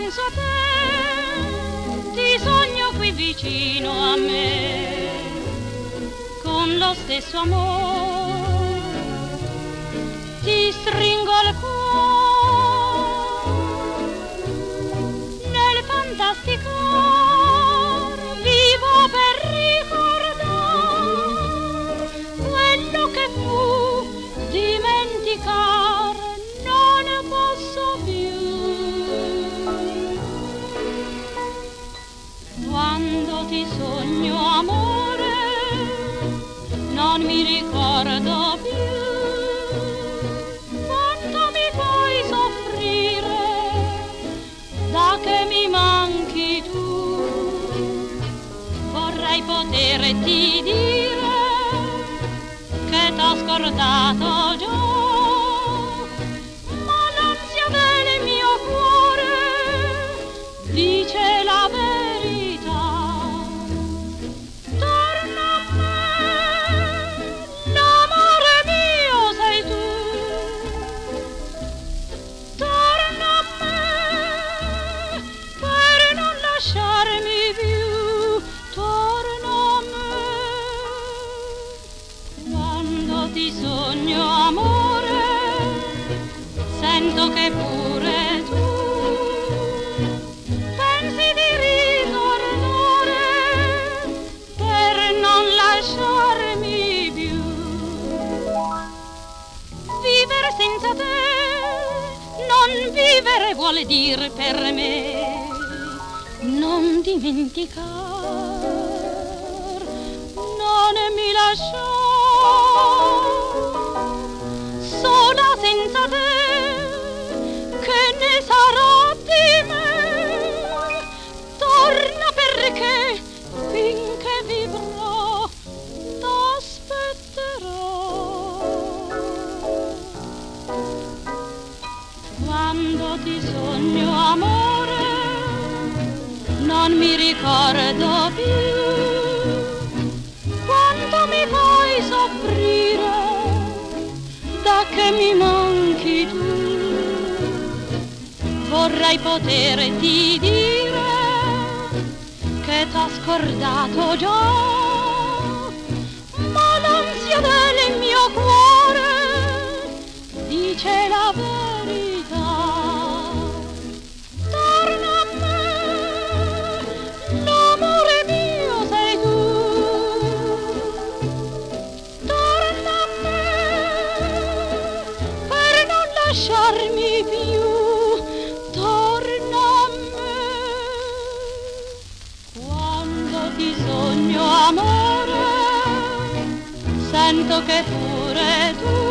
penso a te, ti sogno qui vicino a me, con lo stesso amore, ti stringo al cuore, nel fantastico vivo per ricordare quello che fu, dimenticare non posso più. Quando ti sogno amore non mi ricordo più quanto mi fai soffrire da che mi manchi tu. Vorrei poterti dire che t'ho scordato già, ma l'ansia del mio cuore dice la verità. Torna a me, l'amore mio sei tu. Torna a me per non lasciarmi più. Torna a me. Quando ti sogno amore, sento che pure tu pensi di ritornare per non lasciarmi più. Vivere senza te, non vivere vuol dire per me non dimenticar, non mi lasciar sola senza te, che ne sarà di me? Torna perché finché vivrò t'aspetterò. Quando ti sogno amore non mi ricordo più quanto mi fai soffrire da che mi manchi tu. Vorrei poterti dire che t'ho scordato già, ma l'ansia del mio cuore dice la verità. Torna a me, l'amore mio sei tu. Torna a me per non lasciarmi più. Torna a me. Quando ti sogno amore, sento che pure tu